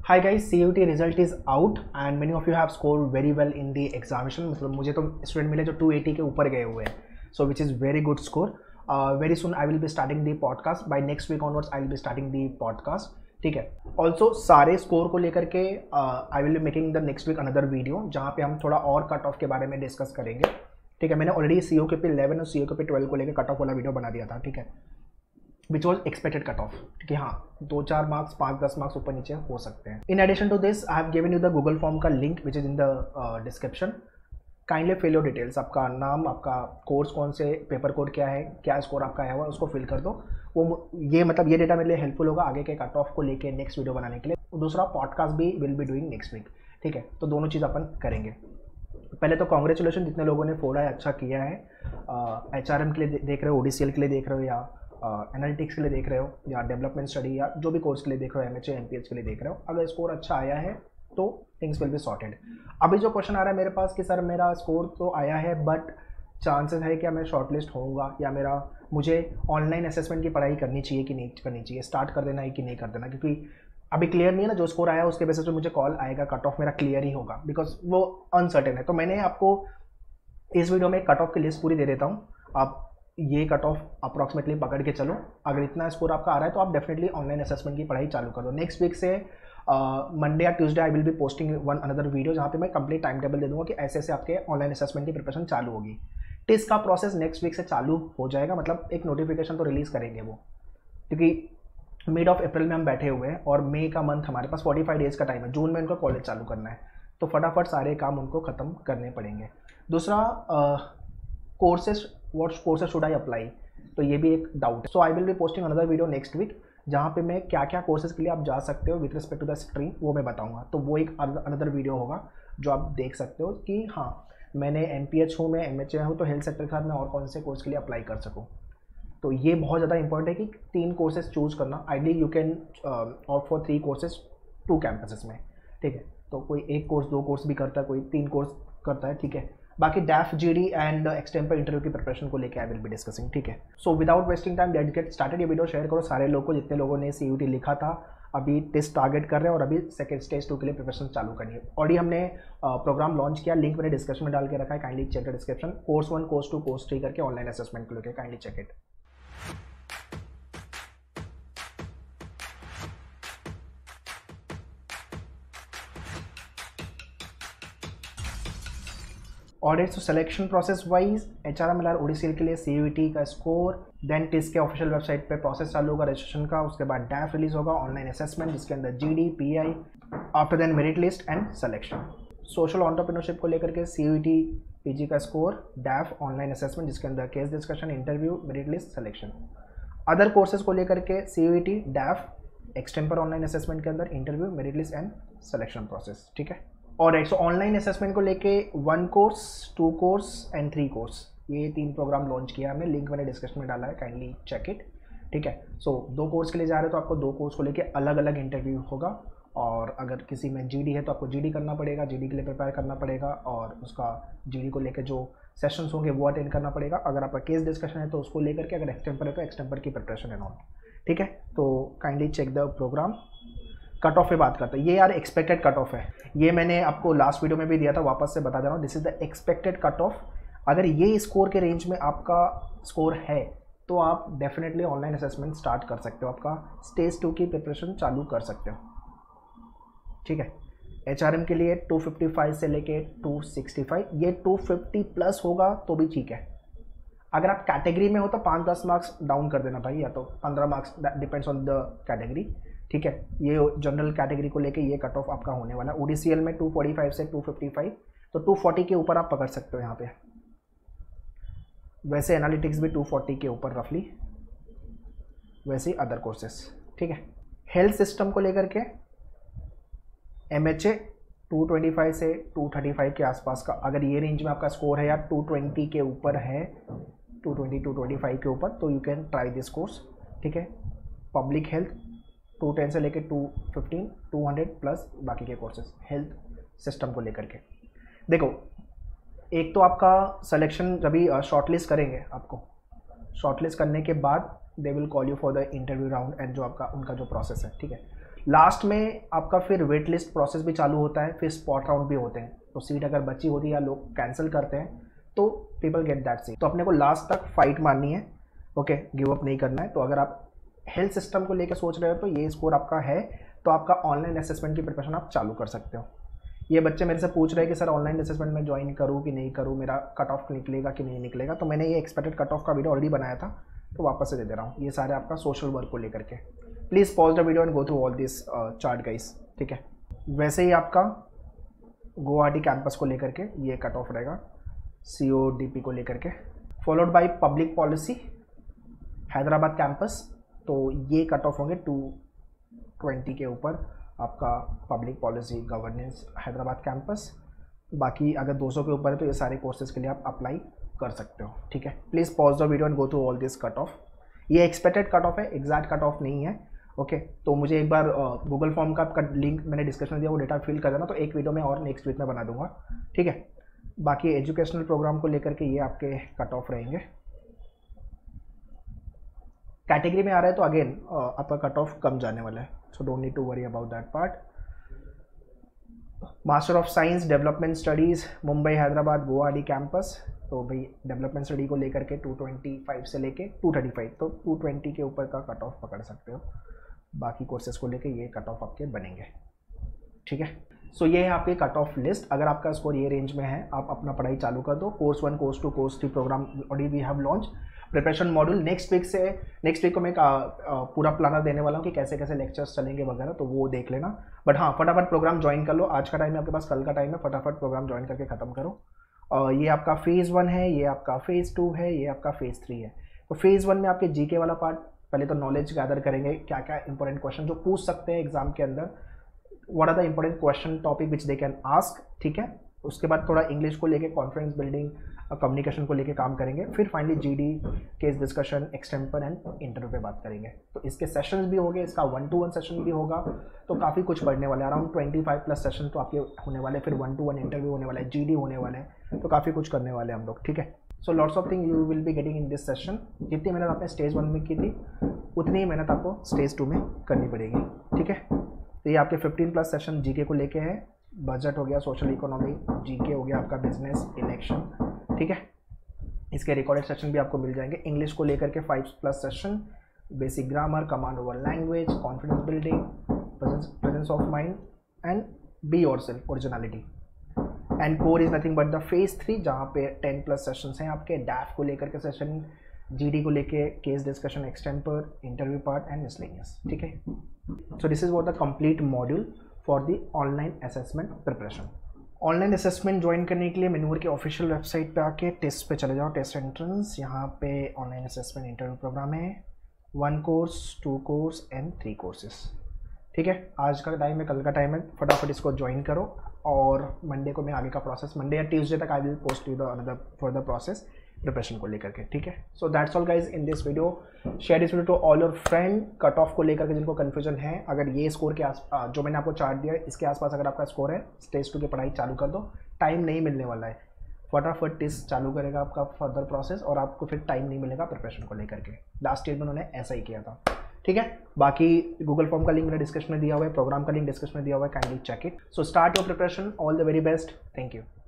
Hi guys, CUT result is out and many of you have scored very well in the examination. मतलब मुझे तो student मिले जो 280 के ऊपर गए हुए हैं, so which is very good score. Very soon I will be starting the podcast. By next week onwards I will be starting the podcast. ठीक है. Also सारे स्कोर को लेकर के I will be making the next week another video जहाँ पे हम थोड़ा और कट ऑफ के बारे में डिस्कस करेंगे. ठीक है. मैंने ऑलरेडी COK पे 11 और COK पे 12 को लेकर कट ऑफ वाला वीडियो बना दिया था. ठीक है. Which was expected cut off कि हाँ 2-4 मार्क्स 5-10 मार्क्स ऊपर नीचे हो सकते हैं. In addition to this I have given you the Google form का link which is in the description. Kindly fill your details. आपका नाम, आपका कोर्स कौन से, पेपर कोड क्या है, क्या स्कोर आपका आया हुआ, उसको फिल कर दो. वो ये मतलब ये डेटा मेरे लिए हेल्पफुल होगा आगे के कट ऑफ को लेके नेक्स्ट वीडियो बनाने के लिए. दूसरा पॉडकास्ट भी will be doing next week. ठीक है. तो दोनों चीज़ अपन करेंगे. पहले तो कॉन्ग्रेचुलेशन जितने लोगों ने फोड़ा है, अच्छा किया है. HRM के लिए देख रहे हो, ODCL के लिए देख रहे हो, या एनालिटिक्स के लिए देख रहे हो, या डेवलपमेंट स्टडी, या जो भी कोर्स के लिए देख रहे हो, MHA MPH के लिए देख रहे हो, अगर स्कोर अच्छा आया है तो थिंग्स विल बी सॉर्टेड. अभी जो क्वेश्चन आ रहा है मेरे पास कि सर मेरा स्कोर तो आया है बट चांसेस है कि मैं शॉर्टलिस्ट होऊंगा, या मुझे ऑनलाइन असेसमेंट की पढ़ाई करनी चाहिए कि नहीं करनी चाहिए, स्टार्ट कर देना है कि नहीं कर देना, क्योंकि अभी क्लियर नहीं है ना. जो स्कोर आया उसके बेसिस पे मुझे कॉल आएगा, कट ऑफ मेरा क्लियर ही होगा, बिकॉज वो अनसर्टेन है. तो मैंने आपको इस वीडियो में कट ऑफ की लिस्ट पूरी दे देता हूँ. आप ये कट ऑफ अप्रॉक्सीमेटली पकड़ के चलो. अगर इतना स्कोर आपका आ रहा है तो आप डेफिनेटली ऑनलाइन असेसमेंट की पढ़ाई चालू कर दो. नेक्स्ट वीक से मंडे या Tuesday I will be posting one another video जहाँ पे मैं कंप्लीट टाइम टेबल दे दूंगा कि ऐसे ऐसे आपके ऑनलाइन असेसमेंट की प्रिपरेशन चालू होगी. टिस्ट का प्रोसेस नेक्स्ट वीक से चालू हो जाएगा. मतलब एक नोटिफिकेशन तो रिलीज़ करेंगे वो, क्योंकि मिड ऑफ अप्रैल में हम बैठे हुए हैं और मई का मंथ हमारे पास 45 डेज़ का टाइम है. जून में उनको कॉलेज चालू करना है, तो फटाफट सारे काम उनको ख़त्म करने पड़ेंगे. दूसरा courses, what courses should I apply, तो ये भी एक डाउट है. So I will be posting another video next week जहाँ पे मैं क्या क्या कोर्सेज के लिए आप जा सकते हो with respect to the stream वो मैं बताऊंगा. तो वो एक अनदर वीडियो होगा जो आप देख सकते हो कि हाँ मैंने MPH हूँ, मैं MHA हूँ, तो हेल्थ सेक्टर के साथ मैं और कौन से कोर्स के लिए अप्लाई कर सकूँ. तो ये बहुत ज़्यादा इंपॉर्टेंट है कि 3 कोर्सेज चूज़ करना. Ideally you can opt for 3 courses 2 campuses में. ठीक है. तो कोई 1 कोर्स 2 कोर्स भी करता है, कोई 3 कोर्स करता है. ठीक है. बाकी DAF GD and extempore interview की प्रिपरेशन को लेकर आई विल बी डिस्कसिंग. ठीक है. So without wasting time let's get started. ये वीडियो शेयर करो सारे लोगों को, जितने लोगों ने CUT लिखा था, अभी टेस्ट टारगेट कर रहे हैं और अभी सेकंड स्टेज 2 के लिए प्रिपरेशन चालू करनी है. ऑलरेडी हमने प्रोग्राम लॉन्च किया, लिंक मैंने डिस्क्रिप्शन में डाल के रखा है. Kindly check the description. Course 1, course 2, course 3 करके ऑनलाइन असेसमेंट को लेकर काइंडली चेक इट. ऑडिट तो selection process wise HRM LR ODCL के लिए CUT का स्कोर, देन टिस्ट के ऑफिशियल वेबसाइट पे प्रोसेस चालू होगा रजिस्ट्रेशन का. उसके बाद DAF रिलीज होगा, ऑनलाइन असेसमेंट जिसके अंदर GD PI, after then merit list and selection. Social entrepreneurship को लेकर के CUT PG का स्कोर, DAF ऑनलाइन असेसमेंट जिसके अंदर case discussion, interview, merit list, selection. Other courses को लेकर के CUT DAF extempore online assessment के अंदर interview, merit list and selection process. ठीक है. और सो ऑनलाइन असेसमेंट को लेके 1 कोर्स, 2 कोर्स एंड 3 कोर्स, ये 3 प्रोग्राम लॉन्च किया हमने. लिंक मैंने डिस्क्रिप्शन में डाला है, काइंडली चेक इट. ठीक है. सो 2 कोर्स के लिए जा रहे हो तो आपको 2 कोर्स को लेके अलग अलग इंटरव्यू होगा. और अगर किसी में GD है तो आपको GD करना पड़ेगा, GD के लिए प्रिपेयर करना पड़ेगा, और उसका GD को लेकर जो सेशंस होंगे वो अटेंड करना पड़ेगा. अगर आपका केस डिस्कशन है तो उसको लेकर के, अगर एक्सटेम्पर है तो एक्सटेम्पर की प्रिपरेशन एंड ऑल. ठीक है. तो kindly check the programme. Cut off पे बात करते हैं. ये यार एक्सपेक्टेड कट ऑफ है, ये मैंने आपको लास्ट वीडियो में भी दिया था, वापस से बता दे रहा हूँ. This is the expected cut off. अगर ये स्कोर के रेंज में आपका स्कोर है तो आप डेफिनेटली ऑनलाइन असेसमेंट स्टार्ट कर सकते हो, आपका स्टेज 2 की प्रिपरेशन चालू कर सकते हो. ठीक है. HRM के लिए 255 से लेके 265, ये 250 प्लस होगा तो भी ठीक है. अगर आप कैटेगरी में हो तो 5-10 मार्क्स डाउन कर देना भाई, या तो 15 marks, depends on the category. ठीक है. ये जनरल कैटेगरी को लेके ये कट ऑफ आपका होने वाला है. ODCL में 245 से 255, तो 240 के ऊपर आप पकड़ सकते हो यहाँ पे. वैसे एनालिटिक्स भी 240 के ऊपर रफली, वैसे अदर कोर्सेस. ठीक है. हेल्थ सिस्टम को लेकर के MHA 225 से 235 के आसपास का, अगर ये रेंज में आपका स्कोर है या 220 के ऊपर है, 225 के ऊपर, तो you can try this course. ठीक है. पब्लिक हेल्थ 210 से लेके 215, 200 प्लस बाकी के कोर्सेज हेल्थ सिस्टम को लेकर के. देखो, एक तो आपका सिलेक्शन जब भी शॉर्टलिस्ट करेंगे, आपको शॉर्टलिस्ट करने के बाद they will call you for the interview round and जो आपका उनका जो प्रोसेस है. ठीक है. लास्ट में आपका फिर वेट लिस्ट प्रोसेस भी चालू होता है, फिर स्पॉट राउंड भी होते हैं। तो सीट अगर बची होती है या लोग कैंसिल करते हैं तो पीपल गेट दैट सीट। तो अपने को लास्ट तक फाइट मारनी है, ओके, गिव अप नहीं करना है। तो अगर आप हेल्थ सिस्टम को लेकर सोच रहे हो तो ये स्कोर आपका है, तो आपका ऑनलाइन असेसमेंट की प्रिपरेशन आप चालू कर सकते हो। ये बच्चे मेरे से पूछ रहे हैं कि सर ऑनलाइन असेसमेंट में ज्वाइन करूँ कि नहीं करूँ, मेरा कट ऑफ निकलेगा कि नहीं निकलेगा। तो मैंने ये एक्सपेक्टेड कट ऑफ का वीडियो ऑलरेडी बनाया था, तो वापस से दे दे रहा हूँ। ये सारे आपका सोशल वर्क को लेकर के, please pause the video and go through all this chart guys, ठीक है। वैसे ही आपका गुवाहाटी कैंपस को लेकर के ये कट ऑफ रहेगा, CODP को लेकर के, followed by public policy Hyderabad campus. तो ये कट ऑफ होंगे 220 के ऊपर आपका public policy governance Hyderabad campus. बाकी अगर 200 के ऊपर है तो ये सारे कोर्सेज के लिए आप अप्लाई कर सकते हो, ठीक है। Please pause the video and go through all this cut off. ये एक्सपेक्टेड कट ऑफ है, एग्जैक्ट कट ऑफ नहीं है, ओके। तो मुझे एक बार गूगल फॉर्म का लिंक मैंने डिस्क्रिप्शन दिया, वो डेटा फिल कर देना, तो एक वीडियो में और नेक्स्ट वीक में बना दूंगा, ठीक है। बाकी एजुकेशनल प्रोग्राम को लेकर के ये आपके कट ऑफ रहेंगे। कैटेगरी में आ रहा है तो अगेन आपका कट ऑफ कम जाने वाला है, so don't need to worry about that part. Master of science development studies Mumbai Hyderabad Guwahati campus. तो भाई डेवलपमेंट स्टडी को लेकर के 225 से लेके 235, तो 220 के ऊपर का कट ऑफ पकड़ सकते हो। बाकी कोर्सेज को लेके ये कट ऑफ आपके बनेंगे, ठीक है। सो ये है आपके कट ऑफ लिस्ट। अगर आपका स्कोर ये रेंज में है, आप अपना पढ़ाई चालू कर दो। Course 1, course 2, course 3 programme already we have launch. Preparation module next week को मैं पूरा प्लानर देने वाला हूँ कि कैसे कैसे लेक्चर्स चलेंगे वगैरह, तो वो देख लेना। बट हाँ, फटाफट प्रोग्राम ज्वाइन कर लो। आज का टाइम है आपके पास, कल का टाइम है, फटाफट प्रोग्राम ज्वाइन करके ख़त्म करो। ये आपका फेज़ 1 है, ये आपका फेज़ 2 है, ये आपका फेज़ 3 है। तो फेज़ 1 में आपके जीके वाला पार्ट, पहले तो नॉलेज गैदर करेंगे, क्या क्या इंपॉर्टेंट क्वेश्चन जो पूछ सकते हैं एग्जाम के अंदर, what are the important question topic which they can ask, ठीक है। उसके बाद थोड़ा इंग्लिश को लेके, कॉन्फिडेंस बिल्डिंग, कम्युनिकेशन को लेके काम करेंगे। फिर finally GD, case discussion, extempore and interview पे बात करेंगे। तो इसके सेशंस भी होंगे, इसका 1-to-1 सेशन भी होगा, तो काफ़ी कुछ पढ़ने वाले, अराउंड 25+ सेशन तो आपके होने वाले, फिर 1-to-1 इंटरव्यू होने वाला है, GD होने वाले हैं, तो काफ़ी कुछ करने वाले हैं हम लोग, ठीक है। So lots of thing you will be getting in this session. जितनी मेहनत आपने स्टेज 1 में की थी, उतनी ही मेहनत आपको स्टेज 2 में करनी पड़ेगी, ठीक है। तो ये आपके 15+ सेशन GK को लेके है। बजट हो गया, सोशल इकोनॉमी, GK हो गया आपका, बिजनेस, इलेक्शन, ठीक है। इसके रिकॉर्डेड सेशन भी आपको मिल जाएंगे। इंग्लिश को लेकर के 5+ session, basic grammar, command over language, confidence building, presence of mind and be yourself, originality. And core is nothing but the phase 3, जहाँ पे 10+ सेशंस हैं आपके। डैफ को लेकर के सेशन, GD को लेके, case discussion, extempore, interview part and miscellaneous, ठीक है। So this is what the complete module for the online assessment preparation. Online assessment join करने के लिए मेनूवर के ऑफिशियल वेबसाइट पे आके टेस्ट पे चले जाओ, टेस्ट एंट्रेंस। यहाँ पे ऑनलाइन असेसमेंट इंटरव्यू प्रोग्राम है, 1 कोर्स, 2 कोर्स एंड 3 कोर्सेस, ठीक है। आज का टाइम है, कल का टाइम है, फटाफट इसको ज्वाइन करो। और मंडे को मैं आगे का प्रोसेस, मंडे या ट्यूसडे तक I will post you the another for the process preparation को लेकर के, ठीक है। So that's all guys in this video. Share this video to all your friend. Cut off को लेकर के जिनको कन्फ्यूजन है, अगर ये स्कोर के जो मैंने आपको चार्ट दिया है, इसके आसपास अगर आपका स्कोर है, स्टेज 2 की पढ़ाई चालू कर दो। टाइम नहीं मिलने वाला है, फटाफट टेस्ट चालू करेगा आपका फर्दर प्रोसेस, और आपको फिर टाइम नहीं मिलेगा प्रिपरेशन को लेकर के। लास्ट ईयर में उन्होंने ऐसा ही किया था, ठीक है। बाकी गूगल फॉर्म का लिंक मैंने डिस्क्रिप्शन में दिया हुआ है, प्रोग्राम का लिंक डिस्क्रिप्शन में दिया हुआ है, kindly check it. So start your preparation, all the very best, thank you.